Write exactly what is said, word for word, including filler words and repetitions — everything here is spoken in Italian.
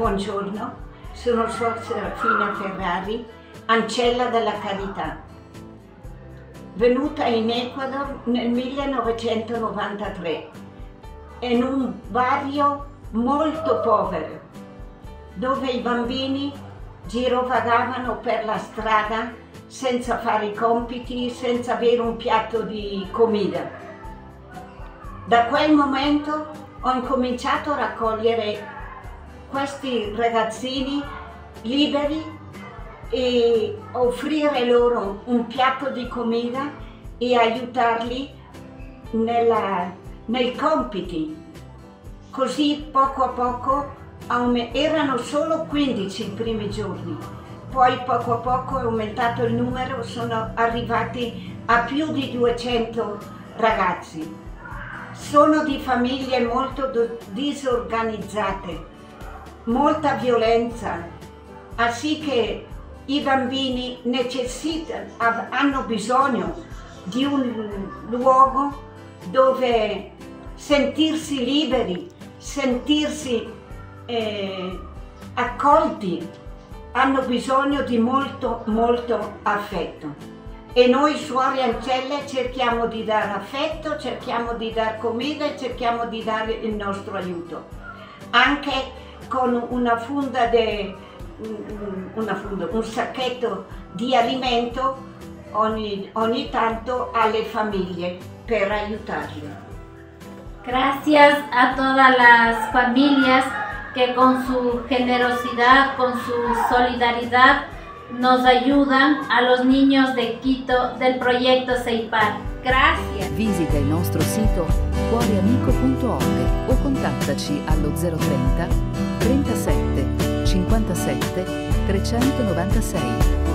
buongiorno, sono Suor Serafina Ferrari, ancella della Carità, venuta in Ecuador nel millenovecentonovantatré, in un barrio molto povero, dove i bambini girovagavano per la strada senza fare i compiti, senza avere un piatto di comida. Da quel momento ho incominciato a raccogliere questi ragazzini liberi e offrire loro un piatto di comida e aiutarli nella, nei compiti. Così poco a poco erano solo quindici i primi giorni, poi poco a poco è aumentato il numero, sono arrivati a più di duecento ragazzi. Sono di famiglie molto disorganizzate, molta violenza, così che i bambini necessitano, hanno bisogno di un luogo dove sentirsi liberi, sentirsi eh, accolti, hanno bisogno di molto, molto affetto. E noi suore ancelle cerchiamo di dare affetto, cerchiamo di dare comida e cerchiamo di dare il nostro aiuto. Anche con una funda, de, una funda un sacchetto di alimento ogni, ogni tanto alle famiglie per aiutarle. Gracias a todas las familias que con su generosidad, con su solidaridad, nos ayudan a los niños de Quito del proyecto CEIPAL. Gracias. Visita il nostro sito cuoreamico punto org o contattaci allo zero trenta trentasette cinquantasette trecentonovantasei.